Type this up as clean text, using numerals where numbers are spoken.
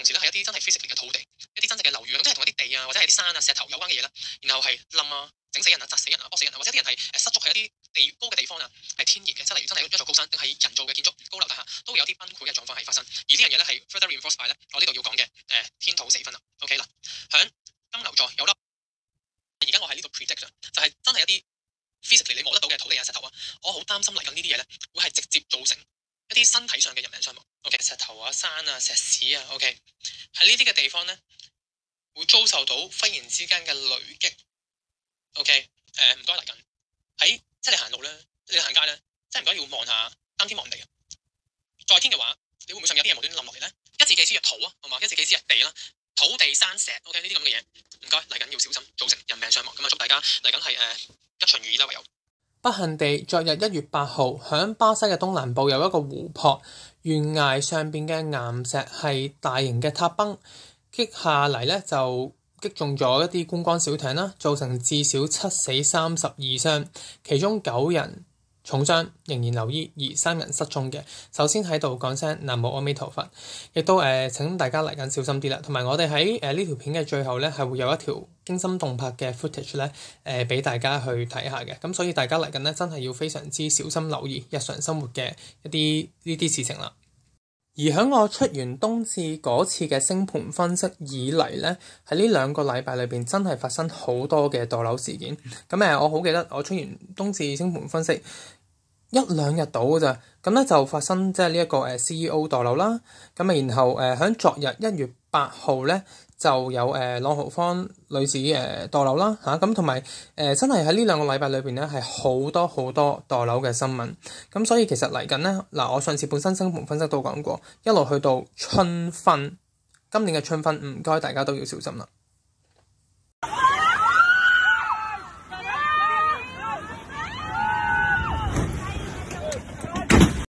時咧係一啲真係 physical 嘅土地，一啲真正嘅樓宇，咁即係同一啲地啊或者係啲山啊石頭有關嘅嘢啦，然後係冧啊、整死人啊、砸死人啊、搏死人啊，或者啲人係失足喺一啲地高嘅地方啊，係天然嘅，即係例如真係一座高山定係人造嘅建築高樓大廈，都會有啲崩潰嘅狀況係發生。而呢樣嘢咧係 further reinforced by 咧我呢度要講嘅天土四分啦。OK 啦，響金牛座有粒，而家我喺呢度 predict 就係真係一啲 physically 你摸得到嘅土地啊石頭啊，我好擔心嚟緊呢啲嘢咧會係直接造成一啲身體上嘅人命傷亡。OK 石頭啊山啊石屎啊 OK 喺呢啲嘅地方咧會遭受到忽然之間嘅雷擊。OK 唔該嚟緊喺即係你行路咧，你行街咧，即係唔該要望下擔天望地啊。在天嘅話，你會唔會上面有啲嘢無端端冧落嚟咧？一字記之係土啊，好嘛？一字記之係地啦，土地山石 OK 呢啲咁嘅嘢，唔該嚟緊要小心造成人命傷亡。咁啊祝大家嚟緊係一場如意啦，唯有。 不幸地，昨日1月8號，響巴西嘅東南部有一個湖泊，懸崖上邊嘅岩石係大型嘅塌崩，擊下嚟咧就擊中咗一啲觀光小艇啦，造成至少7死32傷，其中9人重傷仍然留醫，而3人失蹤嘅。首先喺度講聲南無阿彌陀佛，亦都請大家嚟緊小心啲啦。同埋我哋喺呢條片嘅最後咧，係會有一條驚心動魄嘅 footage 咧，俾大家去睇下嘅。咁所以大家嚟緊咧，真係要非常之小心留意日常生活嘅一啲呢啲事情啦。而喺我出完冬至嗰次嘅星盤分析以嚟咧，喺呢2個禮拜裏邊真係發生好多嘅墮樓事件。咁我好記得我出完冬至星盤分析1-2日到㗎咋，咁咧就發生即係呢一個CEO 墮樓啦。然後喺昨日1月8號咧就有朗豪坊女子墮樓啦嚇，咁同埋真係喺呢2個禮拜裏邊咧係好多好多墮樓嘅新聞。咁所以其實嚟緊咧嗱，我上次本身星盤分析都講過，一路去到春分，今年嘅春分唔該大家都要小心啦。